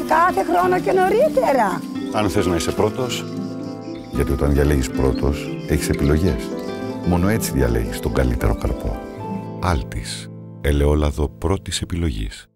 κάθε χρόνο και νωρίτερα. Αν θες να είσαι πρώτος, γιατί όταν διαλέγεις πρώτος, έχεις επιλογές. Μόνο έτσι διαλέγεις τον καλύτερο καρπό. Άλτις, ελαιόλαδο πρώτης επιλογής.